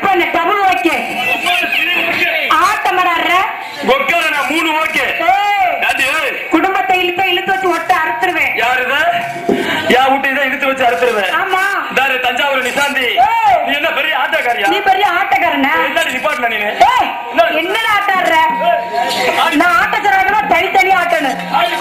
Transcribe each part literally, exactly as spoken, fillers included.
பண்ண double okay ஆட்டம் ஆடுற கொக்கல நான் மூணு ஓகே குடும்பத்தை இழுத்து இழுத்து வச்சு ஒட்ட அறுத்துருவேன். யாருதா யா விட்டு இதை இழுத்து வச்சு அறுத்துருவேன். ஆமா தாரு தஞ்சாவூர் நிசாந்தி நீ என்ன பெரிய ஆட்டக்காரியா? நீ பெரிய ஆட்டக்காரனா? என்ன நிப்பாட்ல நீ என்னடா ஆட்டாடுற? நான் ஆட்டக்காரனா தனித்தனி ஆட்டணும்.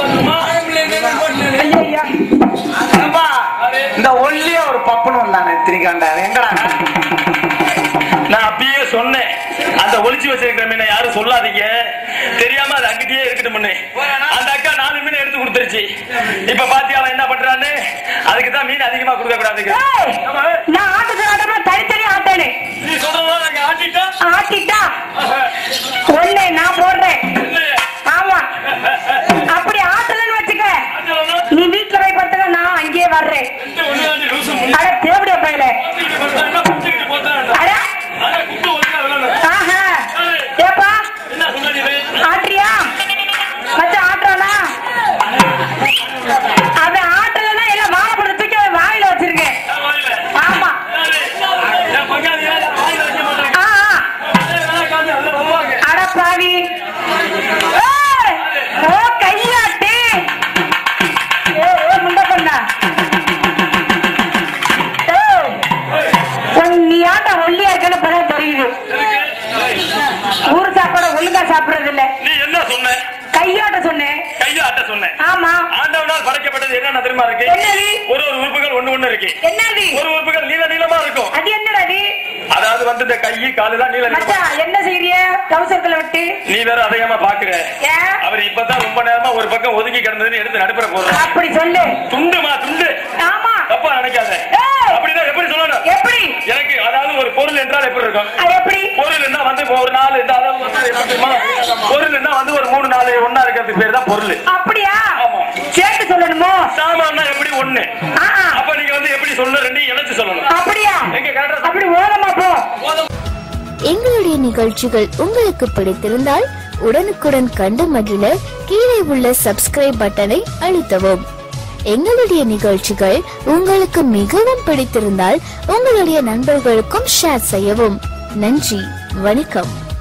ஐயா இந்த ஒல்லிய ஒரு பப்பனும் வந்தானே திரிகாண்டா எங்கடா? நான் அப்பயே சொன்னேன் அந்த ஒளிச்சு வச்சிருக்கிற மீனை யாரும் சொல்லாதீங்க, தெரியாம அது அங்கிட்டே இருக்கட்டும். அந்த அக்கா நாலு மீன் எடுத்து கொடுத்துருச்சு. இப்ப பாத்தியா அவன் என்ன பண்றான்னு? அதுக்குதான் மீன் அதிகமா கொடுக்க கூடாது. நான் ஆட்டக்காரனா தனித்தனி ஆட்டனே. நீ சொல்றதா நாங்க ஆட்டிட்டா ஆட்டிட்டா ஒண்ணே நான் போடுறேன். ஆமா அப்படி ஆட்டலன்னு வச்சுக்க, நீ வீட்டுல போய் படுத்துக்க, நான் அங்கேயே வர்றேன். அட தேவடிய பையல ஆட்ரியா மச்ச ஆட்டுறானா? அவன் ஆட்டலன்னா எல்லாம் வாழைப்பழத்தை தூக்கி அவன் வாயில வச்சிருக்கேன். ஆமா அட பாவி ஓ கையாட்டி முண்டை பண்ணா நீ ஆட்ட ஒல்லியா இருக்கன்னு இப்பதான் தெரியுது. ஊரு சாப்பாட ஒழுங்கா சாப்பிடுறது இல்ல. நீ என்ன சொன்ன? கையாட்ட சொன்னேன். கையாட்ட சொன்னேன். ஆமா ஆண்டவனால் படைக்கப்பட்டது என்ன தெரியுமா இருக்கு? என்னது? ஒரு ஒரு உறுப்புகள் ஒண்ணு ஒண்ணு இருக்கு. என்னது? ஒரு உறுப்புகள் நீல நீளமா இருக்கும். அது என்னடா? அதாவது வந்து இந்த கை கால் எல்லாம் நீல நீளமா. என்ன செய்யறிய? டவுசர்களை விட்டு நீ வேற அதையமா பாக்குற. அவர் இப்பதான் ரொம்ப நேரமா ஒரு பக்கம் ஒதுங்கி கிடந்ததுன்னு எடுத்து நடுப்புற போற. அப்படி சொல்லு. துண்டுமா துண்டு. ஆமா தப்பா நினைக்காத. அப்படின்னா எப்படி சொல்லணும்? எப்படி? எனக்கு அதாவது ஒரு பொருள் என்றால் எப்படி இருக்கும்? எப்படி? பொருள் என்ன வந்து ஒரு நாலு பொருள் என்ன வந்து ஒரு மூணு நாலு ஒன்னா இருக்கிறதுக்கு பேர் தான் பொருள். அப்படியா? சேர்த்து சொல்லணுமோ? சாமான்னா எப்படி ஒண்ணு. அப்ப நீங்க வந்து எப்படி சொல்லணும்? ரெண்டு இணைச்சு சொல்லணும். அப்படியா? அப்படி ஓரமா போ. எங்களுடைய நிகழ்ச்சிகள் உங்களுக்கு பிடித்திருந்தால் உடனுக்குடன் கண்டு மகிழ கீழே உள்ள சப்ஸ்கிரைப் பட்டனை அழுத்தவும். எங்களுடைய நிகழ்ச்சிகள் உங்களுக்கு மிகவும் பிடித்திருந்தால் உங்களுடைய நண்பர்களுக்கும் ஷேர் செய்யவும். நன்றி, வணக்கம்.